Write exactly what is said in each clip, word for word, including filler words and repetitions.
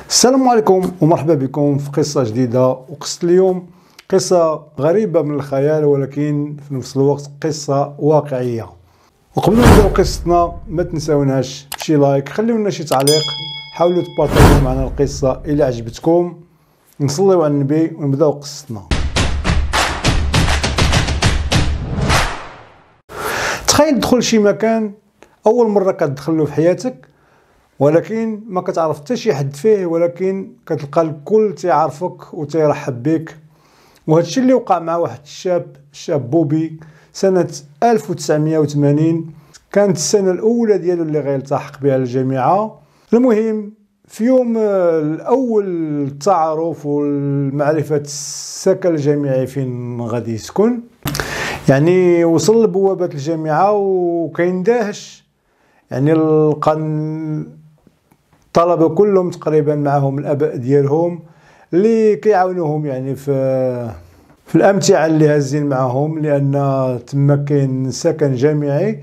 السلام عليكم ومرحبا بكم في قصة جديدة. وقصة اليوم قصة غريبة من الخيال، ولكن في نفس الوقت قصة واقعية. وقبل ما نبداو قصتنا ما تنساوناش شي لايك، خليو لنا شي تعليق، حاولوا تبارطاجيو معنا القصة إلا عجبتكم. نصليو على النبي ونبداو قصتنا. تخيل تدخل شي مكان أول مرة كتدخلو في حياتك، ولكن ما كتعرف حتى شي حد فيه، ولكن كتلقى الكل تيعرفك وتيرحب بك. وهذا الشيء اللي وقع مع واحد الشاب الشاب بوبي سنة ألف وتسعمائة وثمانين. كانت السنة الأولى ديالو اللي غيلتحق بها الجامعة. المهم في يوم الأول التعارف والمعرفة السكن الجامعي فين غادي يسكن، يعني وصل لبوابة الجامعة وكيندهش، يعني لقى الطلبة كلهم تقريبا معهم الآباء ديالهم اللي كيعاونوهم يعني في في الأمتعة اللي هازين معهم، لأن تما كاين سكن جامعي.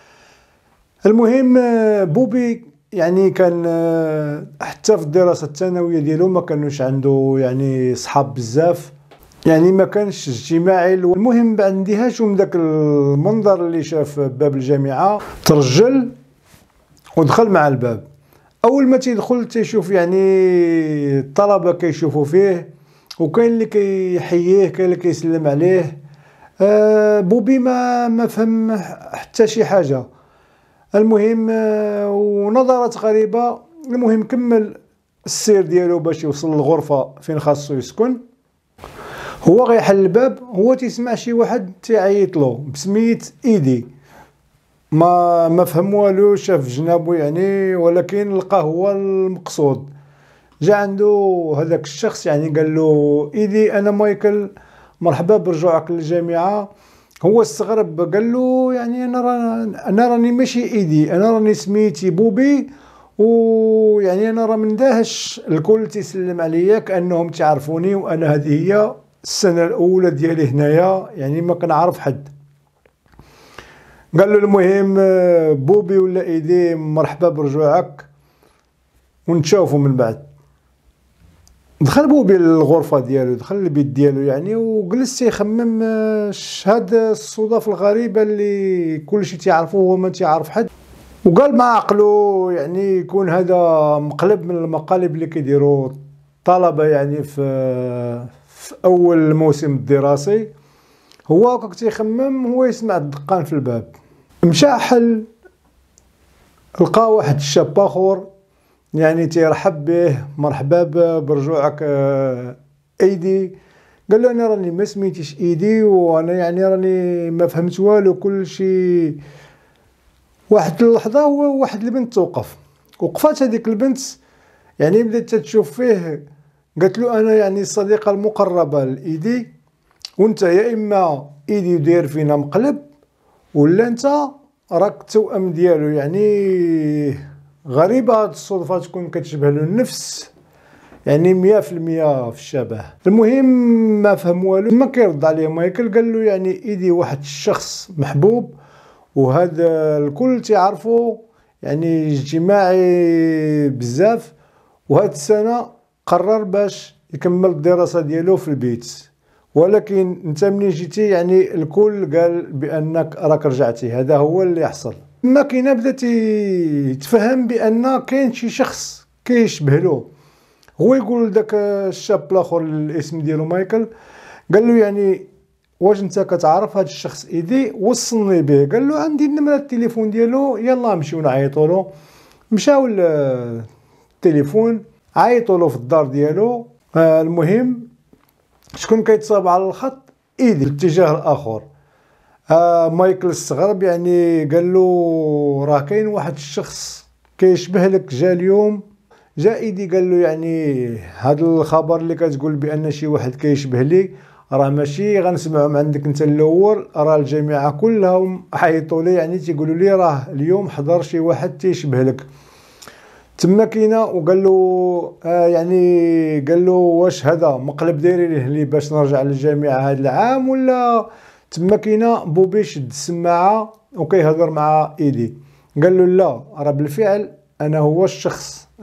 المهم بوبي يعني كان حتى في الدراسة الثانوية ديالو ما كانوش عنده يعني صحاب بزاف، يعني ما كانش اجتماعي. المهم بعد اندهاشه من داك المنظر اللي شاف باب الجامعة ترجل ودخل مع الباب. اول ما تيدخل تيشوف يعني الطلبه كيشوفوا فيه، وكاين اللي كيحييه كاين اللي كيسلم عليه. آه بوبي ما ما فهم حتى شي حاجه. المهم آه ونظرات غريبه. المهم كمل السير ديالو باش يوصل للغرفه فين خاصو يسكن. هو غيحل الباب، هو تيسمع شي واحد تيعيط له بسميت ايدي. ما ما فهم والو، شاف جنابو يعني، ولكن لقى هو المقصود. جا عنده هذاك الشخص يعني قال له ايدي انا مايكل، مرحبا برجوعك للجامعه. هو استغرب قال له يعني انا راني انا راني ماشي ايدي، انا راني سميتي بوبي، ويعني انا راه مندهش الكل تيسلم عليا كانهم تعرفوني، وانا هذه هي السنه الاولى ديالي هنايا، يعني ما كنعرف حد. قال له المهم بوبي ولا ايدي مرحبا برجوعك ونتشافوا من بعد. دخل بوبي للغرفه ديالو، دخل البيت ديالو يعني، وجلس يخمم هاد الصدف الغريبه اللي كلشي تيعرفوه وهو ما تيعرف حد. وقال مع عقلو يعني يكون هذا مقلب من المقالب اللي كيديروا الطلبه يعني في في اول الموسم الدراسي. هو هكاك تيخمم، هو يسمع الدقان في الباب. مشى حل لقى واحد الشاب اخر يعني تيرحب به، مرحبا برجوعك ايدي. قال له انا راني ما سميتيش ايدي، وانا يعني راني ما فهمت والو كل شيء. واحد اللحظه هو واحد البنت توقف، وقفات هذيك البنت يعني بدات تشوف فيه. قالت له انا يعني الصديقه المقربه لايدي، وانت يا اما ايدي داير فينا مقلب، ولا انت راك التوأم ديالو. يعني غريبه هاد الصدفه تكون كتشبه له النفس، يعني مية في المية في الشبه. المهم ما فهم والو، ما كيرد عليه مايكل. قال له يعني ايدي واحد الشخص محبوب، وهذا الكل تعرفه، يعني اجتماعي بزاف، وهاد السنه قرر باش يكمل الدراسه ديالو في البيت. ولكن انت منين جيتي يعني الكل قال بانك راك رجعتي. هذا هو اللي حصل. ما كاينه بدات يتفهم بان كاين شي شخص كيشبه له. هو يقول لذاك الشاب الاخر الاسم ديالو مايكل، قال له يعني واش انت كتعرف هذا الشخص ايدي؟ وصلني به. قال له عندي نمره التليفون ديالو، يلا نمشيو نعيطوا له. مشاو للتليفون، عيطوا له في الدار ديالو. آه المهم شكون كيتصاب على الخط؟ ايدي الاتجاه الاخر. آه مايكل استغرب يعني، قال له راه كاين واحد الشخص كيشبه لك جا اليوم. جا ايدي قال له يعني هذا الخبر اللي كتقول بان شي واحد كيشبه لي راه ماشي غنسمعوا من عندك انت الاول، راه الجامعه كلهم حيطوا لي يعني تيقولوا لي راه اليوم حضر شي واحد تيشبه لك تما كاينه. وقال له آه يعني قال له واش هذا مقلب دايرين لي باش نرجع للجامعه هذا العام ولا؟ تما كاينه بوبي شد السماعه وكيهضر مع ايدي. قال له لا، راه بالفعل انا هو الشخص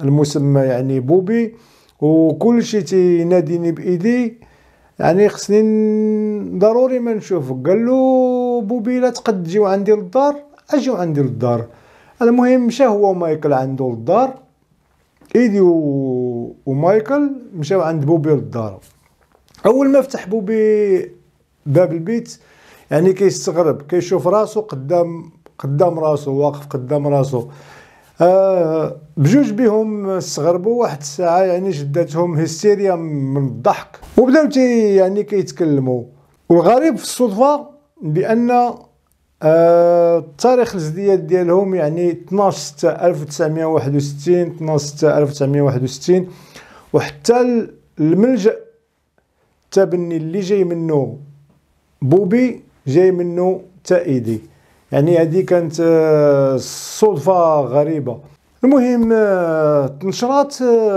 المسمى يعني بوبي، وكل شيء تيناديني بايدي، يعني خصني ضروري ما نشوفك. قال له بوبي لا تقد تجيو عندي للدار، اجيو عندي للدار. المهم مشى هو ومايكل عنده للدار، ايدي و... ومايكل مشاو عند بوبي للدار. اول ما فتح بوبي باب البيت يعني كيستغرب، كيشوف راسو قدام قدام راسو، واقف قدام راسو. آه بجوج بهم استغربوا واحد الساعه، يعني شدتهم هستيريا من الضحك وبداو تي يعني كيتكلموا. والغريب في الصدفه بان آه التاريخ الازدياد ديالهم يعني اثناش ستة ألف وتسعمائة وواحد وستين، اثناش ستة ألف وتسعمائة وواحد وستين، وحتى الملجأ التبني اللي جاي منه بوبي جاي منه تائيدي. يعني هذه كانت صدفة غريبة. المهم تنشرات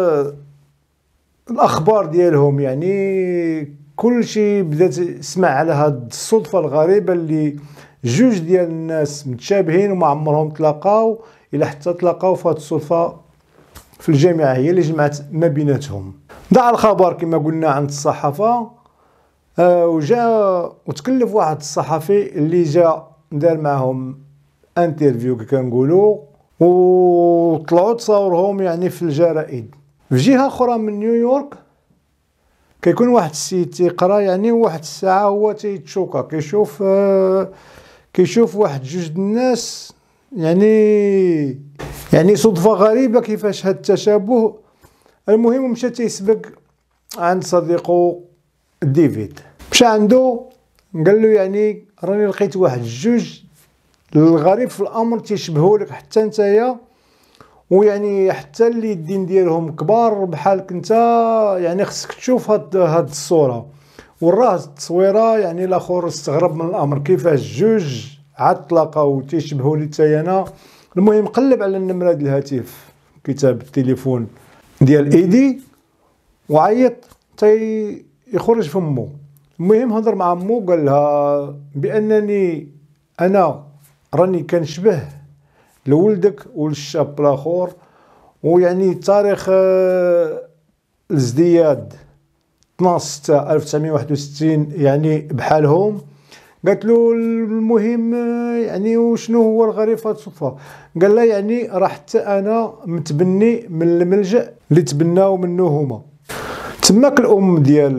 الأخبار ديالهم، يعني كل شيء بدات تسمع على هاد الصدفة الغريبة اللي جوج ديال الناس متشابهين وما عمرهم تلاقاو، إلا حتى تلاقاو في هاد الصدفة في الجامعة هي اللي جمعت ما بيناتهم. ضاع الخبر كما قلنا عند الصحافة، آه وجاء وتكلف واحد الصحفي اللي جا دار معهم انترفيو كنقولوا، وطلعوا تصاورهم يعني في الجرائد. في جهة أخرى من نيويورك كيكون واحد السيد تيقرا، يعني واحد الساعة هو تيتشوكا، كيشوف آه كيشوف واحد جوج الناس، يعني يعني صدفة غريبة كيفاش هاد التشابه. المهم مشى تيسبق عند صديقه ديفيد، مشى عنده قال له يعني راني لقيت واحد جوج الغريب في الامر تيشبهوا لك حتى نتايا، ويعني حتى اللي الدين ديالهم كبار بحالك انت، يعني خصك تشوف هاد هاد الصوره. وراه التصويره يعني الاخر استغرب من الامر، كيفاش جوج عاد تلاقاو تيشبهوا لي حتى انا. المهم قلب على النمره ديال الهاتف، كتاب التليفون ديال ايدي، وعيط تي يخرج فمو. المهم هضر مع مو، قال لها بانني انا راني كنشبه لولدك وللشاب الاخر، ويعني تاريخ الازدياد اثناش ستة ألف وتسعمائة وواحد وستين يعني بحالهم. قالت له المهم يعني وشنو هو الغريب في هذه الصدفه؟ قال لها يعني راه حتى انا متبني من الملجأ اللي تبناو منه هما. تماك الام ديال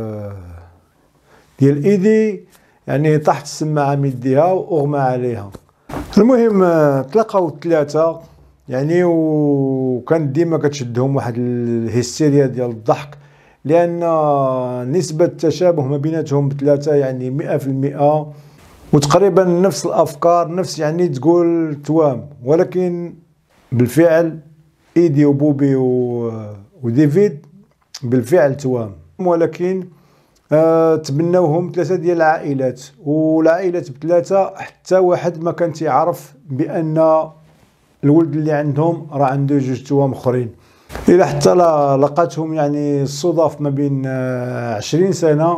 ديال ايدي يعني طاحت السماعه من يديها واغمى عليها. المهم تلاقاو الثلاثه يعني، وكانت ديما كتشدهم واحد الهستيريا ديال الضحك، لان نسبه التشابه ما بيناتهم بثلاثه يعني مئة في المئة، وتقريبا نفس الافكار، نفس يعني تقول توام. ولكن بالفعل ايدي وبوبي وديفيد بالفعل توام، ولكن آه تبناوهم ثلاثه ديال العائلات، والعائلات بثلاثه حتى واحد ما كان تيعرف بان الولد اللي عندهم راه عنده جوج توام اخرين. الى حتى لقاتهم يعني الصدف ما بين عشرين سنه،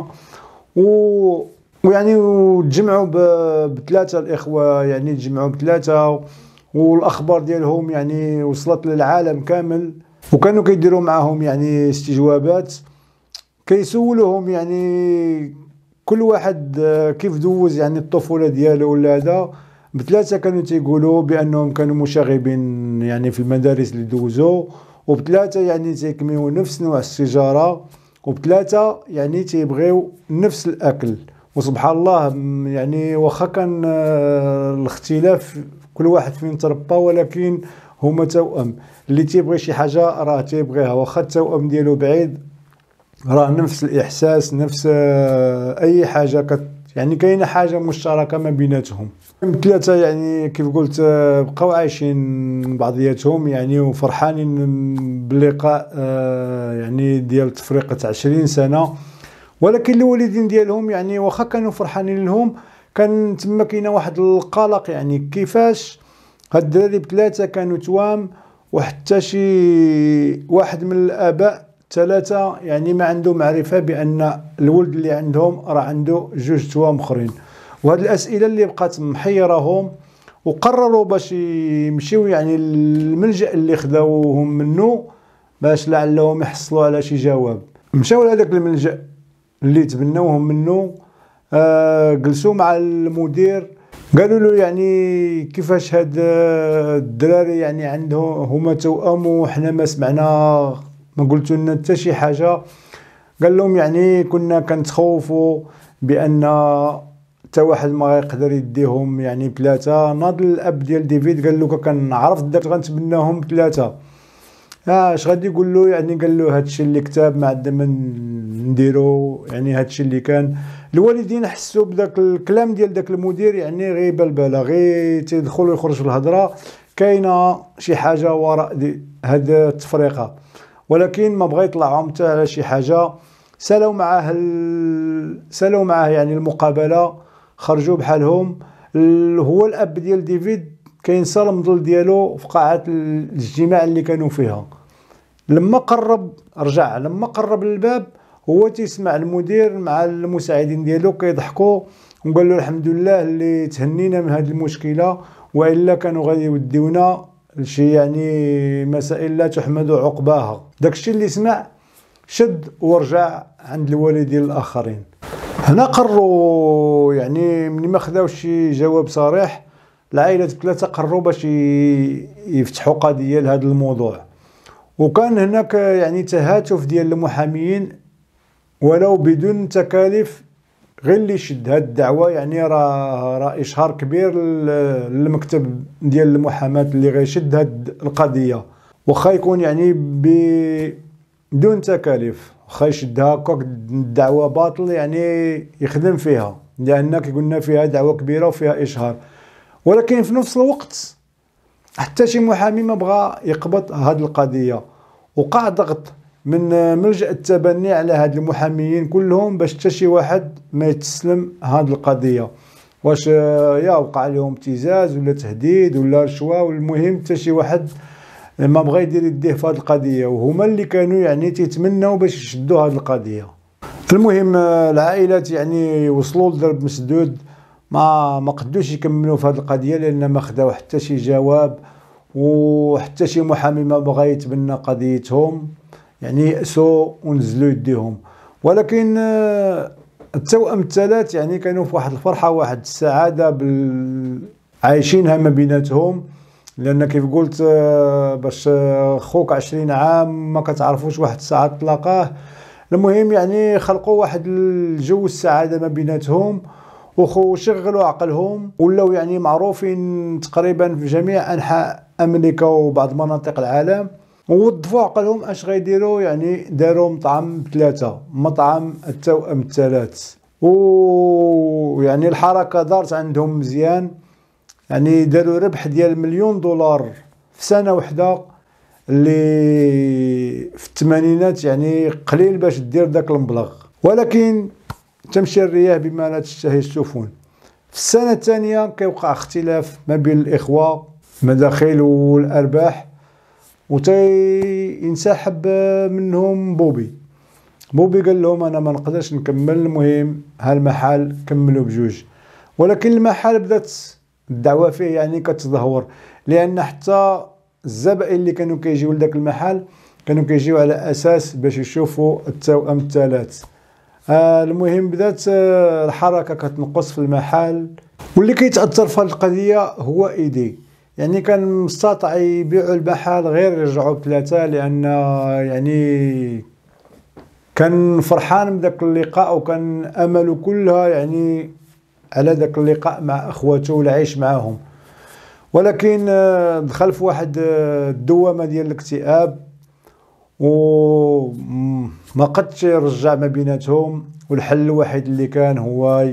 و ويعني وتجمعوا بثلاثه الاخوه، يعني تجمعوا بثلاثه، والاخبار ديالهم يعني وصلت للعالم كامل، وكانوا كيديروا معهم يعني استجوابات، كيسولوهم يعني كل واحد كيف دوز يعني الطفوله ديالو ولا هذا. بثلاثه كانوا تيقولوا بانهم كانوا مشاغبين يعني في المدارس اللي دوزوا، وبثلاثه يعني تيكميو نفس نوع السيجاره، وبثلاثه يعني تيبغيو نفس الاكل. وسبحان الله يعني واخا كان الاختلاف كل واحد فين تربى، ولكن هما توأم. اللي تيبغي شي حاجه راه تيبغيها، واخا التوأم ديالو بعيد راه نفس الاحساس، نفس اي حاجه كت يعني كاينه حاجه مشتركه ما بيناتهم. ثلاثه يعني كيف قلت بقاو عايشين بعضياتهم يعني، وفرحانين باللقاء يعني ديال تفرقه عشرين سنه. ولكن الوالدين ديالهم يعني واخا كانوا فرحانين لهم، كان تما كاينه واحد القلق، يعني كيفاش هاد الدراري بثلاثه كانوا توام، وحتى شي واحد من الاباء ثلاثه يعني ما عنده معرفه بان الولد اللي عندهم راه عنده جوج توام اخرين. وهاد الاسئله اللي بقات محيرهم، وقرروا باش يمشيو يعني الملجأ اللي خداوهم منه باش لعلهم يحصلوا على شي جواب. مشاو لهذاك الملجأ اللي تبناوهم منه، آه جلسوا مع المدير قالوا له يعني كيفاش هاد الدراري يعني عندهم هما توأم وحنا ما سمعنا ما قلتوا لنا حتى شي حاجه. قال لهم يعني كنا كنتخوفوا بان حتى واحد ما غيقدر يديهم يعني بثلاثه. ناض الاب ديال ديفيد قال له كنعرف داك غنتبناهم بثلاثه. اه اش غادي يقول له يعني؟ قال له هادشي اللي كتاب ما عندنا ما نديرو، يعني هادشي اللي كان. الوالدين حسوا بداك الكلام ديال داك المدير يعني غير بلبله، غير تيدخل ويخرج في الهضره، كاينه شي حاجه وراء هاد التفرقه، ولكن ما بغى يطلعهم حتى على شي حاجه. سالوا معاه ال... سالوا معاه يعني المقابله، خرجوا بحالهم. ال... هو الاب ديال ديفيد كينسى المضل ديالو في قاعه الاجتماع اللي كانوا فيها. لما قرب رجع لما قرب للباب هو تيسمع المدير مع المساعدين ديالو كيضحكوا، وقال له الحمد لله اللي تهنينا من هذه المشكله، والا كانوا غادي يوديونا لشي يعني مسائل لا تحمد عقباها. داكشي اللي سمع شد ورجع عند الوالدين الاخرين. هنا قرروا يعني ملي ما خداوش شي جواب صريح، العائله الثلاثه قرروا باش يفتحوا قضيه لهذا الموضوع. وكان هناك يعني تهاتف ديال المحاميين ولو بدون تكاليف، غير اللي شد هاد الدعوه يعني راه راه اشهار كبير للمكتب ديال المحاماه اللي غيشد هاد القضيه، واخا يكون يعني بدون تكاليف، واخا يشدها هكاك الدعوه باطل يعني يخدم فيها، لان كي قلنا فيها دعوه كبيره وفيها اشهار. ولكن في نفس الوقت حتى شي محامي ما بغى يقبض هاد القضيه، وقع ضغط من ملجأ التبني على هاد المحاميين كلهم باش حتى شي واحد ما يتسلم هاد القضيه. واش يا وقع لهم ابتزاز ولا تهديد ولا رشوه، والمهم حتى شي واحد ما بغى يدير يديه في هاد القضيه، وهما اللي كانوا يعني تيتمنوا باش يشدوا هاد القضيه. المهم العائلات يعني وصلوا لضرب مسدود، ما ما قدوش يكملوا في هاد القضيه لان ما خداو حتى شي جواب، وحتى شي محامي ما بغى يتبنى قضيتهم، يعني يأسوا ونزلوا يديهم. ولكن التوأم الثلاث يعني كانوا في واحد الفرحه واحد السعاده بال... عايشينها ما بيناتهم، لان كيف قلت باش خوك عشرين عام ما كتعرفوش واحد الساعه تلاقاه. المهم يعني خلقوا واحد الجو السعاده ما بيناتهم، وشغلوا عقلهم، ولاو يعني معروفين تقريبا في جميع انحاء امريكا وبعض مناطق العالم. ووظفوا عقلهم اش غيديروا، يعني داروا مطعم ثلاثه، مطعم التوأم الثلاث، ويعني الحركه دارت عندهم مزيان، يعني داروا ربح ديال مليون دولار في سنه واحده، اللي في الثمانينات يعني قليل باش دير داك المبلغ. ولكن تمشي الرياح بما لا تشتهي السفن. في السنه الثانيه كيوقع اختلاف ما بين الاخوه، المداخيل والارباح، وتينسحب منهم بوبي. بوبي قال لهم انا ما نقدرش نكمل، المهم هالمحل كملوا بجوج. ولكن المحل بدات الدعوه فيه يعني كتدهور، لان حتى الزبائن اللي كانوا كيجيو لذاك المحل كانوا كيجيو على اساس باش يشوفوا التوأم الثلاث. آه المهم بدات آه الحركه كتنقص في المحل، واللي كيتاثر في هذه القضيه هو ايدي. يعني كان مستطاع يبيعوا المحل غير يرجعوا بثلاثه، لان يعني كان فرحان بداك اللقاء، وكان امله كلها يعني على ذاك اللقاء مع اخواته والعيش معهم. ولكن دخل في واحد الدوامه ديال الاكتئاب، وما قدش يرجع ما بيناتهم، والحل الوحيد اللي كان هو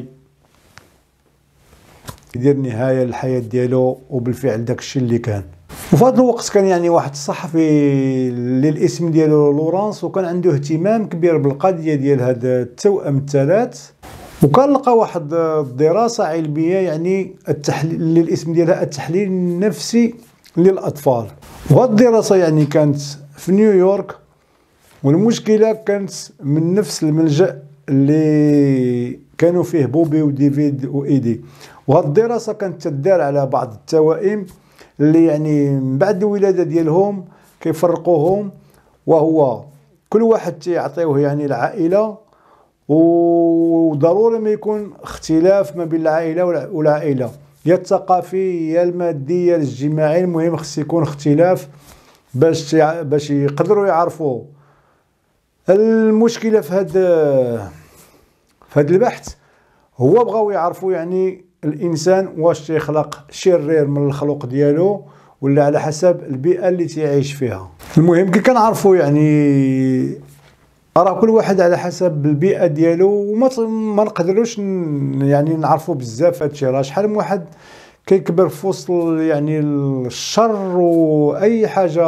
يدير نهايه للحياه ديالو، وبالفعل داك الشيء اللي كان. وفي هذا الوقت كان يعني واحد الصحفي اللي الاسم ديالو لورانس، وكان عنده اهتمام كبير بالقضيه ديال هذا التوأم الثلاث، وكان لقى واحد الدراسه علميه يعني التحليل اللي الاسم ديالها التحليل النفسي للاطفال. وهذه الدراسه يعني كانت في نيويورك، والمشكله كانت من نفس الملجأ اللي كانوا فيه بوبي وديفيد وايدي. وهاد الدراسه كانت تدار على بعض التوائم اللي يعني من بعد الولاده ديالهم كيفرقوهم، وهو كل واحد تيعطيوه يعني العائله، وضروري ما يكون اختلاف ما بين العائله والعائله، يا الثقافي يا المادي يا الاجتماعي، المهم خص يكون اختلاف باش باش يقدروا يعرفوا. المشكله في هذا في هذا البحث هو بغاو يعرفوا يعني الانسان واش تيخلق شرير من الخلق ديالو ولا على حسب البيئه اللي تيعيش فيها. المهم كي كنعرفوا يعني راه كل واحد على حسب البيئه ديالو، وما ما نقدروش يعني نعرفوا بزاف هادشي. راه شحال من واحد كيكبر في وسط يعني الشر واي حاجه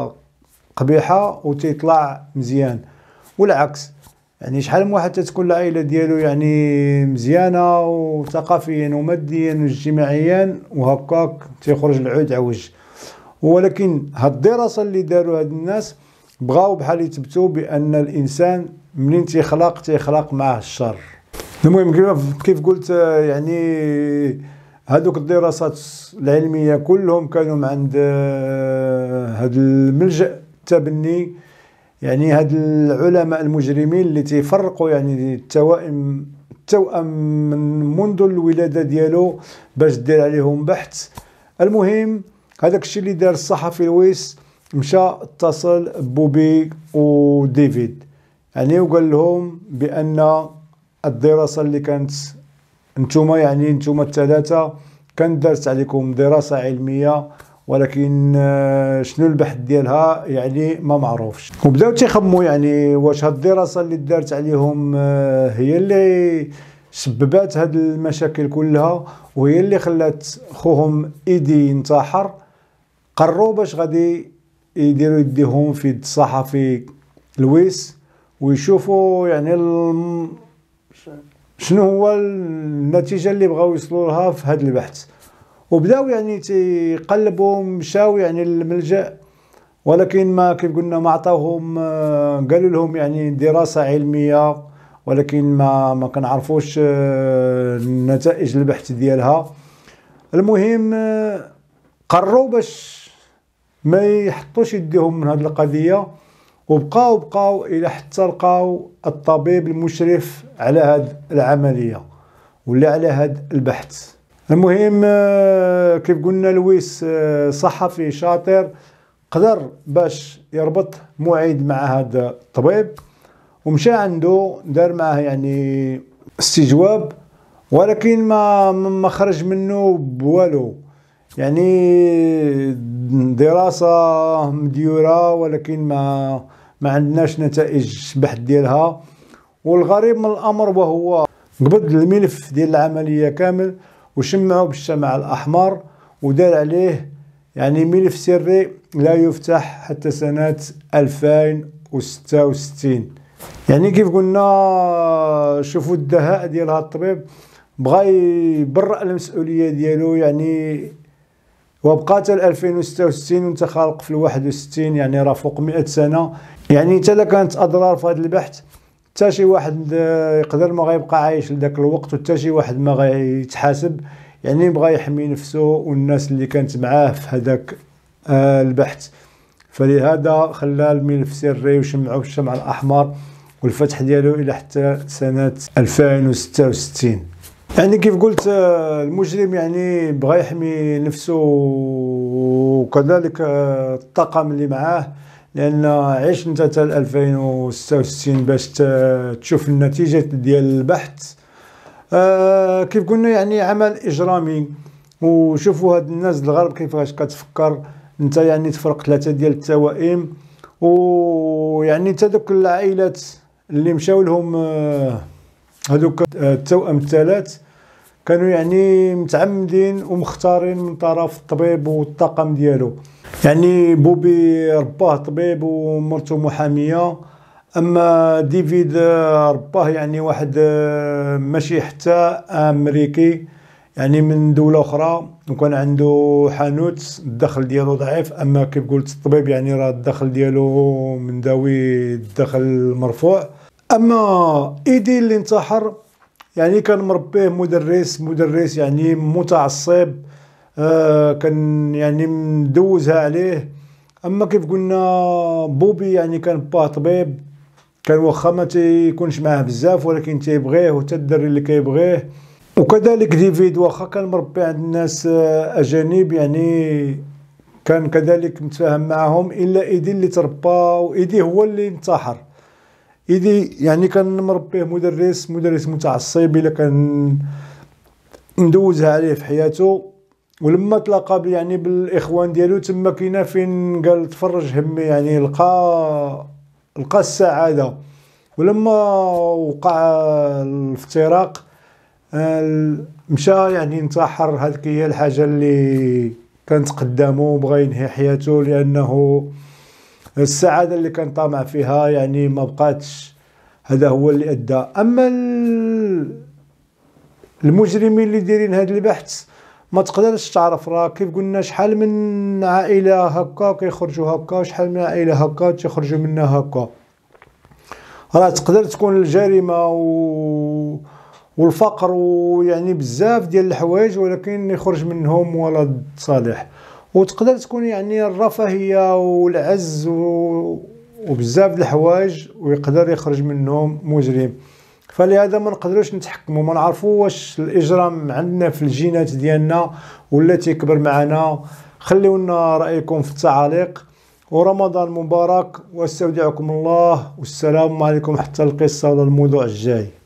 قبيحه وتيطلع مزيان، والعكس. يعني شحال من واحد تتكون العائله ديالو يعني مزيانه وثقافيا وماديا واجتماعيا وهكاك تيخرج العود عوج. ولكن هاد الدراسه اللي داروا هاد الناس بغاو بحال يثبتوا بان الانسان منين تيخلق تيخلق معاه الشر. المهم كيف كيف قلت يعني هذوك الدراسات العلميه كلهم كانوا عند هذا الملجأ التبني، يعني هاد العلماء المجرمين اللي تيفرقوا يعني التوائم التوأم من منذ الولاده ديالو باش دير عليهم بحث. المهم هذاك الشيء اللي دار الصحفي لويس، مشى اتصل بوبي وديفيد يعني وقال لهم بان الدراسه اللي كانت نتوما يعني نتوما الثلاثه كانت دارت عليكم دراسه علميه، ولكن شنو البحث ديالها يعني ما معروفش. وبداو تيخموا يعني واش هاد الدراسه اللي دارت عليهم هي اللي سببات هاد المشاكل كلها وهي اللي خلات خوهم ايدي ينتحر. قرروا باش غادي يديروا يديهم في الصحفي لويس ويشوفوا يعني الم... شنو هو النتيجه اللي بغاو يوصلوا لها في هذا البحث. وبداو يعني تيقلبوا مشاو يعني للملجأ، ولكن ما كيف قلنا ما عطاوهم، قالوا لهم يعني دراسه علميه ولكن ما ما كنعرفوش نتائج البحث ديالها. المهم قرروا باش ما يحطوش يديهم من هذه القضيه، وبقاو بقاو الى حتى لقاو الطبيب المشرف على هذه العمليه ولا على هذا البحث. المهم كيف قلنا لويس صحفي شاطر، قدر باش يربط موعد مع هذا الطبيب ومشى عنده دار معه يعني استجواب، ولكن ما ما خرج منه بوالو. يعني دراسة مديورة ولكن ما ما عندناش نتائج بحث ديالها. والغريب من الأمر وهو قبض الملف ديال العملية كامل وشمعه بالشمع الأحمر ودار عليه يعني ملف سري لا يفتح حتى سنة ألفين وستة وستين. يعني كيف قلنا شوفوا الدهاء ديال هذا الطبيب، بغى يبرأ المسؤولية ديالو يعني، وبقى حتى ألفين وستة وستين وانت خالق في الواحد وستين، يعني راه فوق مئة سنة. يعني حتى لا كانت أضرار في هذا البحث حتى شي واحد يقدر ما غيبقى عايش لذاك الوقت وحتى شي واحد ما غيتحاسب. يعني بغى يحمي نفسه والناس اللي كانت معاه في هذاك البحث، فلهذا خلى الملف سري وشمعه بالشمع الأحمر والفتح ديالو إلى حتى سنة ألفين وستة وستين. يعني كيف قلت المجرم يعني بغى يحمي نفسه وكذلك الطاقم اللي معاه، لأن عيش انت حتى ألفين وستة وستين باش تشوف النتيجة ديال البحث. آه كيف قلنا يعني عمل إجرامي. وشوفوا هاد الناس الغرب كيفاش كتفكر انت، يعني تفرق ثلاثة ديال التوائم، ويعني حتى دوك العائلات اللي مشاو لهم هذوك التوأم الثلاث كانوا يعني متعمدين ومختارين من طرف الطبيب والطاقم ديالو. يعني بوبي رباه طبيب ومرته محاميه، اما ديفيد رباه يعني واحد ماشي حتى امريكي، يعني من دوله اخرى، وكان عنده حانوت الدخل ديالو ضعيف. اما كيف قلت الطبيب يعني راه الدخل ديالو من داوي الدخل مرفوع. اما ايدي اللي انتحر يعني كان مربيه مدرس مدرس يعني متعصب، آه كان يعني مدوزها عليه. اما كيف قلنا بوبي يعني كان باه طبيب، كان واخا ما تيكونش معاه بزاف ولكن تيبغيه وتا الدري اللي كيبغيه. وكذلك ديفيد واخا كان مربي عند الناس اجانب يعني كان كذلك متفاهم معهم، الا ايدي اللي تربى وايدي هو اللي انتحر. ايدي يعني كان مربيه مدرس مدرس متعصب، الا كان ندوزها عليه في حياته. ولما تلاقى يعني بالاخوان ديالو تما كاينه فين قال تفرج همي يعني لقى لقى السعاده. ولما وقع الافتراق مشى يعني انتحر. هذيك هي الحاجه اللي كانت قدامه وبغى ينهي حياته، لانه السعاده اللي كان طامع فيها يعني ما بقاتش. هذا هو اللي ادى. اما المجرمين اللي دايرين هذا البحث ما تقدرش تعرف، راه كيف قلنا شحال من عائله هكا كيخرجوا هكا، شحال من عائله هكا تيخرجوا منها هكا. راه تقدر تكون الجريمه و... والفقر ويعني بزاف ديال الحوايج ولكن يخرج منهم ولد صالح. وتقدر تكون يعني الرفاهيه والعز و... وبزاف د الحوايج ويقدر يخرج منهم مجرم. فلهذا ما نقدروش نتحكموا، ما نعرفوا واش الاجرام عندنا في الجينات ديالنا ولا تيكبر معنا. خليونا رايكم في التعاليق. ورمضان مبارك واستودعكم الله، والسلام عليكم حتى القصه ولا الموضوع الجاي.